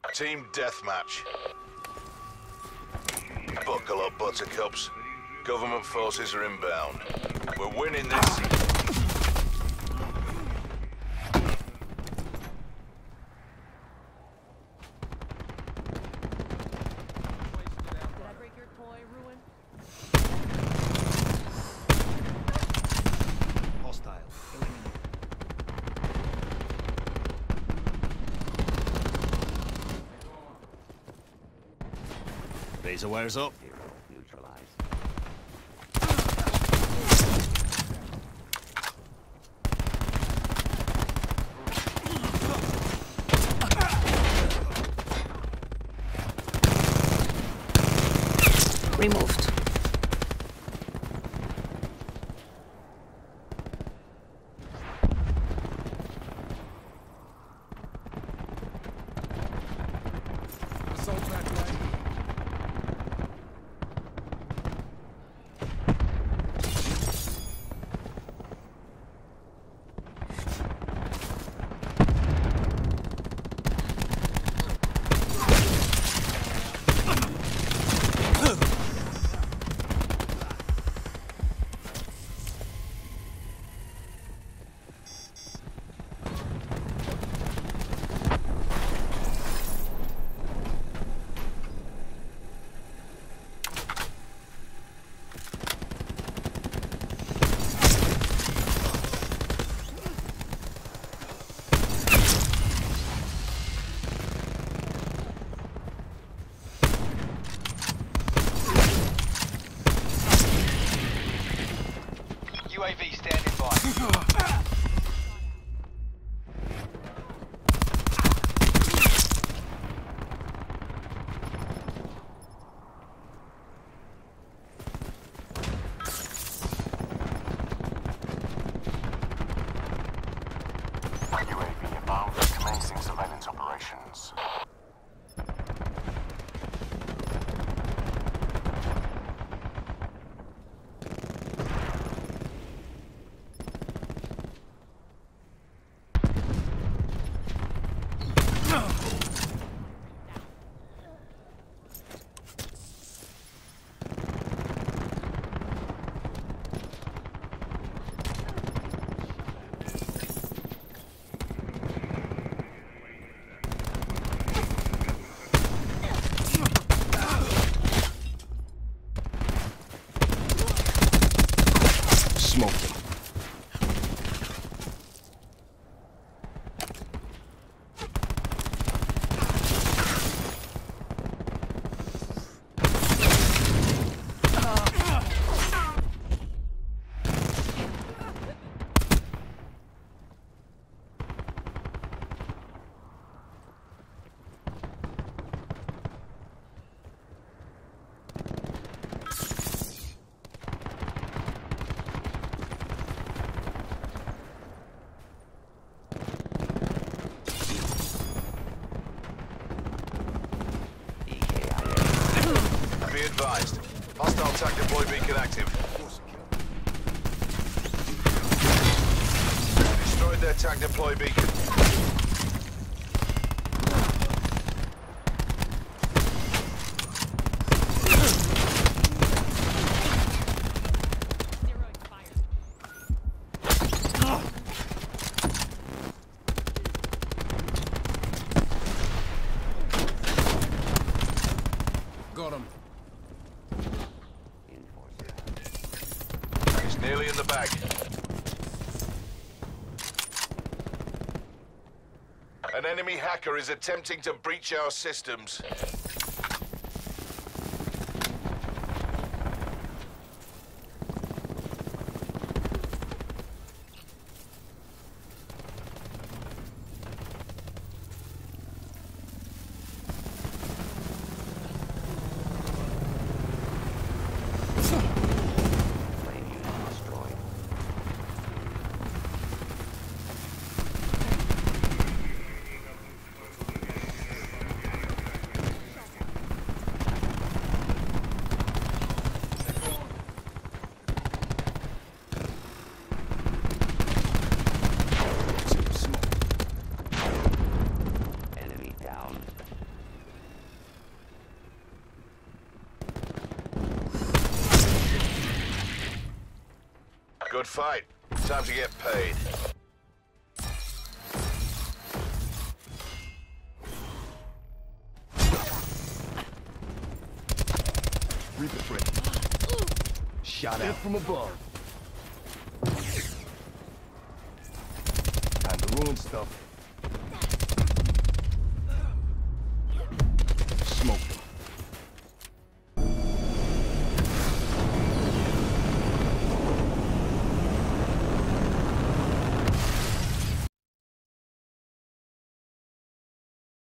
Team deathmatch. Buckle up, buttercups. Government forces are inbound. We're winning this. Laser wires up. Removed. UAV standing by. UAV inbound, commencing surveillance operations. Smoked him. Be advised. Hostile TAC deploy beacon active. Destroyed their TAC deploy beacon. Got him. He's nearly in the bag. An enemy hacker is attempting to breach our systems. Good fight. Time to get paid. Reaper threat. Shot out from above. Time to ruin stuff.